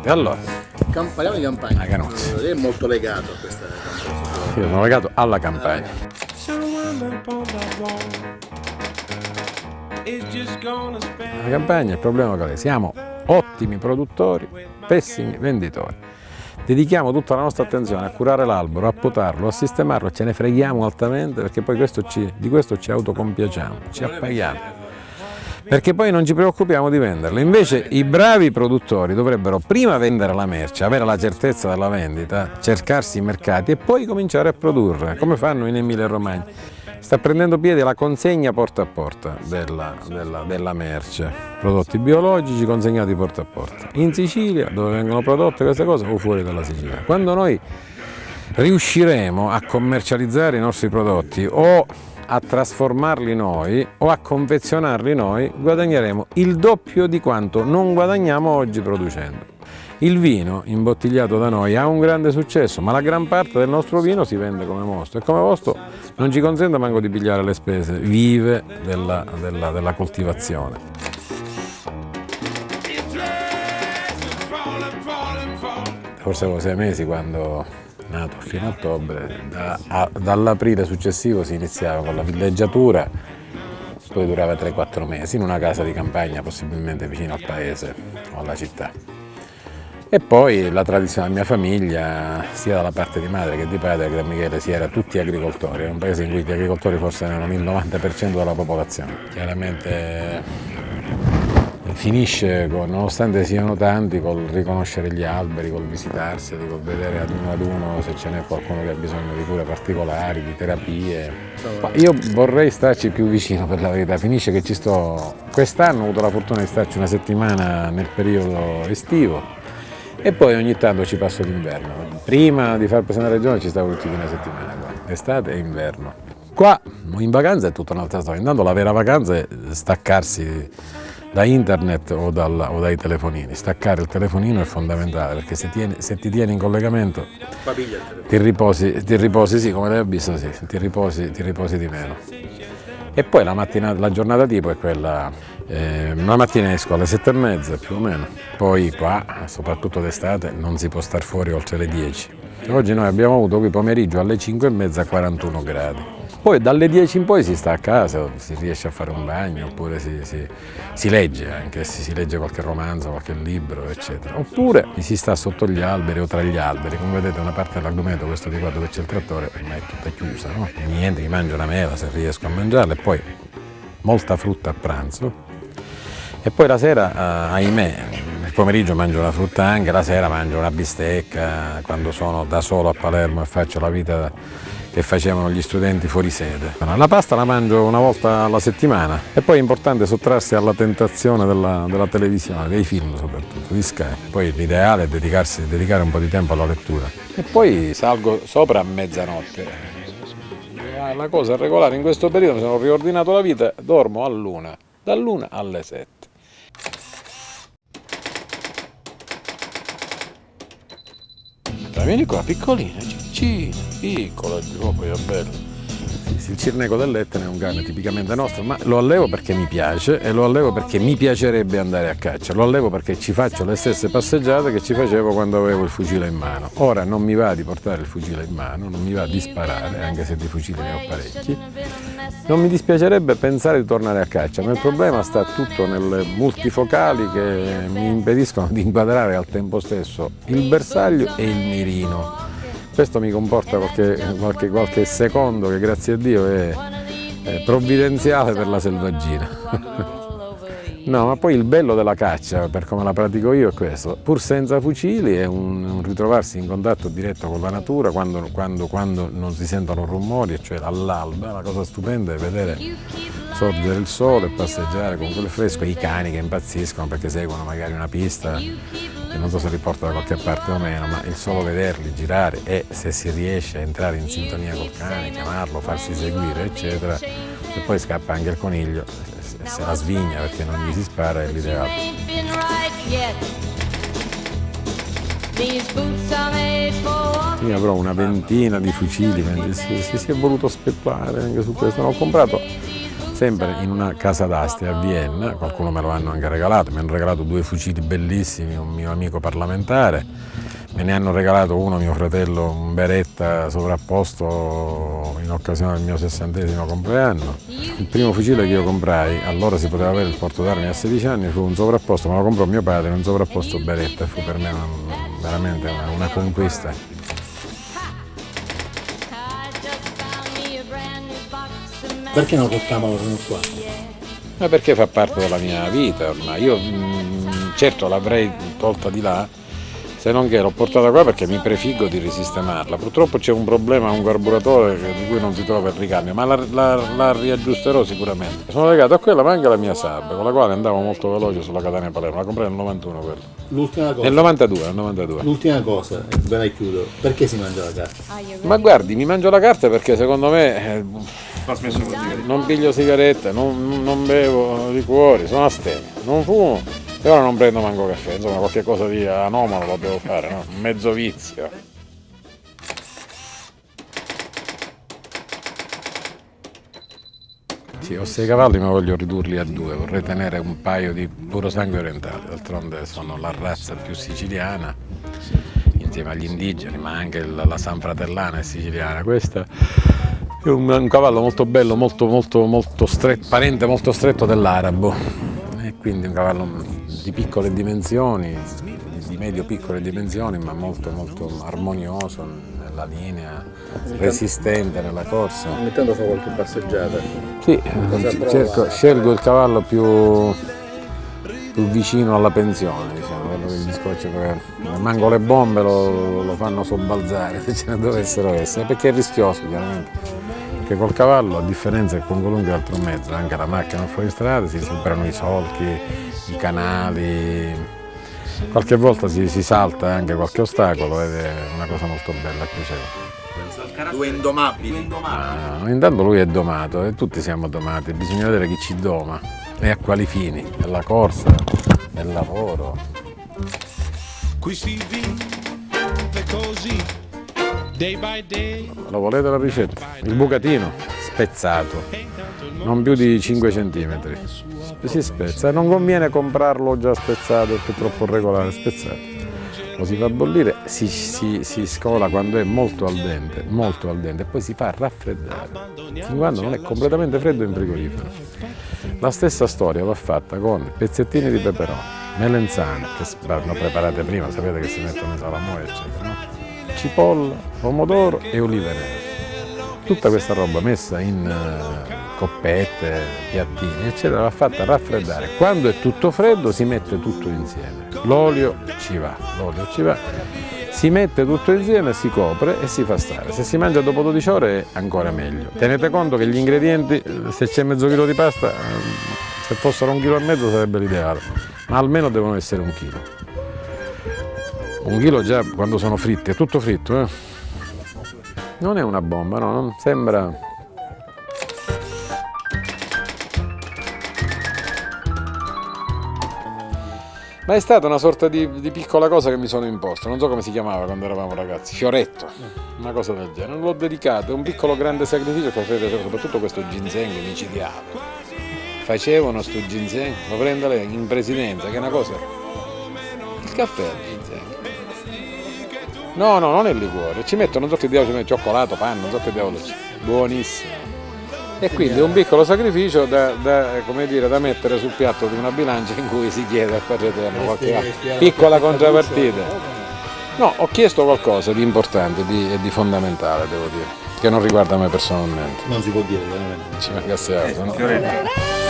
Assolutamente. Allora, Parliamo di campagna. La Canuzzi. Lei è molto legato a questa io sono legato alla campagna. La campagna, il problema qual è? Siamo ottimi produttori, pessimi venditori. Dedichiamo tutta la nostra attenzione a curare l'albero, a potarlo, a sistemarlo, ce ne freghiamo altamente perché poi di questo ci autocompiacciamo, ci appaghiamo. Perché poi non ci preoccupiamo di venderle. Invece i bravi produttori dovrebbero prima vendere la merce, avere la certezza della vendita, cercarsi i mercati e poi cominciare a produrre, come fanno in Emilia Romagna. Sta prendendo piede la consegna porta a porta della merce, prodotti biologici consegnati porta a porta. In Sicilia, dove vengono prodotte queste cose, o fuori dalla Sicilia. Quando noi riusciremo a commercializzare i nostri prodotti o a trasformarli noi o a confezionarli noi, guadagneremo il doppio di quanto non guadagniamo oggi producendo. Il vino imbottigliato da noi ha un grande successo, ma la gran parte del nostro vino si vende come mosto e come mosto non ci consente manco di pigliare le spese vive della coltivazione. Forse avevo 6 mesi quando nato a fine ottobre, dall'aprile successivo si iniziava con la villeggiatura, poi durava 3-4 mesi in una casa di campagna, possibilmente vicino al paese o alla città. E poi la tradizione della mia famiglia, sia dalla parte di madre che di padre che da Michele, si era tutti agricoltori, era un paese in cui gli agricoltori forse erano il 90% della popolazione. Chiaramente finisce, nonostante siano tanti, col riconoscere gli alberi, col visitarseli, col vedere ad uno se ce n'è qualcuno che ha bisogno di cure particolari, di terapie. Ma io vorrei starci più vicino, per la verità, finisce che ci sto. Quest'anno ho avuto la fortuna di starci una settimana nel periodo estivo e poi ogni tanto ci passo l'inverno. Prima di far presentare la regione ci stavo tutti una settimana qua, estate e inverno. Qua in vacanza è tutta un'altra storia, intanto la vera vacanza è staccarsi da internet o dai telefonini. Staccare il telefonino è fondamentale perché se ti tieni in collegamento ti riposi, sì, come lei ha visto, sì, ti riposi di meno. E poi la giornata tipo è quella, la mattina esco alle 7:30 più o meno, poi qua, soprattutto d'estate, non si può star fuori oltre le 10. Oggi noi abbiamo avuto qui pomeriggio alle 5:30 41 gradi. Poi dalle 10 in poi si sta a casa, si riesce a fare un bagno, oppure si legge, anche se si legge qualche romanzo, qualche libro, eccetera. Oppure si sta sotto gli alberi o tra gli alberi. Come vedete una parte dell'argomento, questo di qua dove c'è il trattore, ormai è tutta chiusa, no? Niente, mi mangio una mela se riesco a mangiarla e poi molta frutta a pranzo. E poi la sera, ahimè, il pomeriggio mangio una frutta anche, la sera mangio una bistecca, quando sono da solo a Palermo e faccio la vita che facevano gli studenti fuori sede. La pasta la mangio una volta alla settimana e poi è importante sottrarsi alla tentazione della televisione, dei film soprattutto, di Sky. Poi l'ideale è dedicare un po' di tempo alla lettura. E poi salgo sopra a mezzanotte. La cosa regolare in questo periodo, mi sono riordinato la vita, dormo all'1, dall'1 alle 7. Vieni qua, piccolina, piccola, poi è bello. Il cirneco dell'Etna è un cane tipicamente nostro, ma lo allevo perché mi piace e lo allevo perché mi piacerebbe andare a caccia, lo allevo perché ci faccio le stesse passeggiate che ci facevo quando avevo il fucile in mano. Ora non mi va di portare il fucile in mano, non mi va di sparare, anche se di fucili ne ho parecchi. Non mi dispiacerebbe pensare di tornare a caccia, ma il problema sta tutto nelle multifocali che mi impediscono di inquadrare al tempo stesso il bersaglio e il mirino. Questo mi comporta qualche secondo che, grazie a Dio, è provvidenziale per la selvaggina. No, ma poi il bello della caccia, per come la pratico io, è questo. Pur senza fucili è un ritrovarsi in contatto diretto con la natura quando non si sentono rumori, cioè all'alba. La cosa stupenda è vedere sorgere il sole e passeggiare con quel fresco, i cani che impazziscono perché seguono magari una pista che non so se li porta da qualche parte o meno, ma il solo vederli girare e se si riesce a entrare in sintonia col cane, chiamarlo, farsi seguire, eccetera, e poi scappa anche il coniglio, se la svigna perché non gli si spara, è l'ideale. Io avrò una ventina di fucili, si è voluto speculare anche su questo. Ne ho comprato sempre in una casa d'asti a Vienna, qualcuno me lo hanno anche regalato, mi hanno regalato 2 fucili bellissimi, un mio amico parlamentare, me ne hanno regalato uno mio fratello, un Beretta sovrapposto in occasione del mio 60° compleanno. Il primo fucile che io comprai, allora si poteva avere il porto d'armi a 16 anni, fu un sovrapposto, me lo comprò mio padre, un sovrapposto Beretta, fu per me veramente una conquista. Perché non portiamolo fino qua? Ma perché fa parte della mia vita ormai. Io certo l'avrei tolta di là, se non che l'ho portata qua perché mi prefiggo di risistemarla. Purtroppo c'è un problema, un carburatore di cui non si trova il ricambio, ma la riaggiusterò sicuramente. Sono legato a quella, ma anche alla mia Saab, con la quale andavo molto veloce sulla Catania-Palermo, la comprai nel 91 quello. L'ultima cosa. Nel 92. L'ultima cosa, ve la chiudo. Perché si mangia la carta? Ma guardi, mi mangio la carta perché secondo me non piglio sigarette, non bevo liquori, sono astemio, non fumo e ora non prendo manco caffè, insomma qualche cosa di anomalo lo devo fare, no? Un mezzo vizio. Sì, ho 6 cavalli ma voglio ridurli a 2, vorrei tenere un paio di puro sangue orientale, d'altronde sono la razza più siciliana insieme agli indigeni, ma anche la Sanfratellana è siciliana. Questa è un cavallo molto bello, molto stretto, parente molto stretto dell'arabo, e quindi un cavallo di piccole dimensioni, di medio-piccole dimensioni, ma molto armonioso nella linea, resistente nella corsa. Ogni tanto fa qualche passeggiata. Sì, scelgo il cavallo più vicino alla pensione, diciamo, quello che gli scoccia, manco le bombe lo fanno sobbalzare se ce ne dovessero essere, perché è rischioso chiaramente, perché col cavallo, a differenza che con qualunque altro mezzo, anche la macchina fuori strada, si superano i solchi, i canali, qualche volta si salta anche qualche ostacolo ed è una cosa molto bella e piacevole. 2 indomabili. Intanto lui è domato e tutti siamo domati, bisogna vedere chi ci doma e a quali fini, nella corsa, nel lavoro. Qui si vive così, day by day. Lo volete la ricetta? Il bucatino spezzato, non più di 5 cm. Si spezza, non conviene comprarlo già spezzato perché è troppo regolare, spezzato. Lo si fa bollire, si scola quando è molto al dente e poi si fa raffreddare fin quando non è completamente freddo in frigorifero. La stessa storia va fatta con pezzettini di peperone, melenzane che vanno preparate prima, sapete che si mettono in salamoia eccetera, no? Cipolla, pomodoro e olive nere. Tutta questa roba messa in coppette, piattini eccetera, va fatta raffreddare. Quando è tutto freddo si mette tutto insieme. L'olio ci va, si mette tutto insieme, si copre e si fa stare. Se si mangia dopo 12 ore è ancora meglio. Tenete conto che gli ingredienti, se c'è mezzo chilo di pasta, se fossero 1,5 kg sarebbe l'ideale, ma almeno devono essere 1 chilo. 1 chilo già quando sono fritti, è tutto fritto, Non è una bomba, no, non sembra. Ma è stata una sorta di piccola cosa che mi sono imposto, non so come si chiamava quando eravamo ragazzi, fioretto, una cosa del genere. L'ho dedicato, è un piccolo grande sacrificio che fate, soprattutto questo ginseng micidiale. Facevano sto ginseng, lo prendo lei in presidenza, che è una cosa. Il caffè al ginseng. No, non è il liquore, ci mettono, non so che diavolo ci mettono, cioccolato, panno, non so che diavolo c'è. Buonissimo. E quindi è un piccolo sacrificio da mettere sul piatto di una bilancia in cui si chiede al Padre Eterno qualche piccola contropartita. No, ho chiesto qualcosa di importante e di fondamentale, devo dire, che non riguarda me personalmente. Non si può dire veramente. Ci mancasse altro, no?